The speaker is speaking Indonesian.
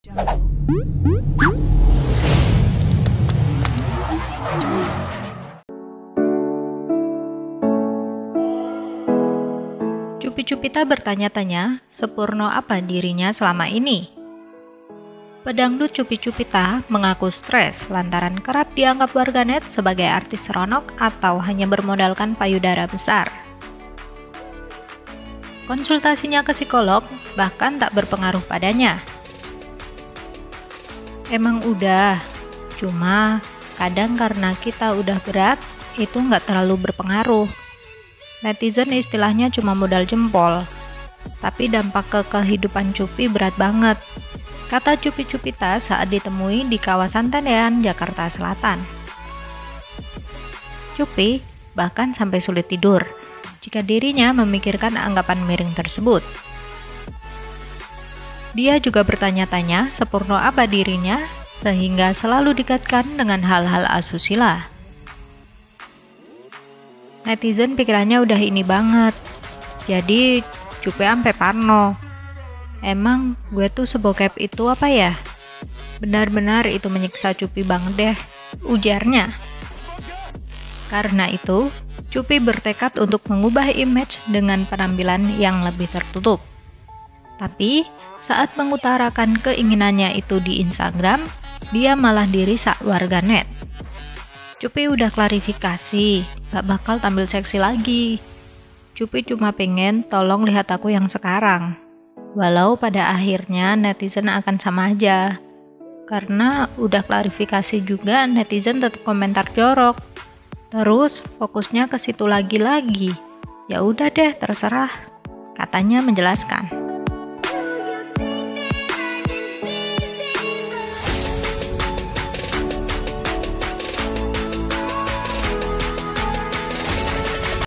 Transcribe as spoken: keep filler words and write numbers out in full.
Cupi-Cupita bertanya-tanya, sempurna apa dirinya selama ini? Pedangdut Cupi-Cupita mengaku stres lantaran kerap dianggap warganet sebagai artis seronok atau hanya bermodalkan payudara besar. Konsultasinya ke psikolog bahkan tak berpengaruh padanya. Emang udah, cuma kadang karena kita udah berat, itu nggak terlalu berpengaruh. Netizen istilahnya cuma modal jempol, tapi dampak ke kehidupan Cupi berat banget, kata Cupi-Cupita saat ditemui di kawasan Tendean, Jakarta Selatan. Cupi bahkan sampai sulit tidur jika dirinya memikirkan anggapan miring tersebut. Dia juga bertanya-tanya sempurna apa dirinya sehingga selalu dikaitkan dengan hal-hal asusila. Netizen pikirannya udah ini banget, jadi Cupi ampe parno. Emang gue tuh sebokep itu apa ya? Benar-benar itu menyiksa Cupi banget deh, ujarnya. Karena itu, Cupi bertekad untuk mengubah image dengan penampilan yang lebih tertutup. Tapi, saat mengutarakan keinginannya itu di Instagram, dia malah dirisak warganet. Cupi udah klarifikasi, gak bakal tampil seksi lagi. Cupi cuma pengen tolong lihat aku yang sekarang. Walau pada akhirnya netizen akan sama aja. Karena udah klarifikasi juga netizen tetap komentar jorok. Terus fokusnya ke situ lagi-lagi. Ya udah deh, terserah, katanya menjelaskan.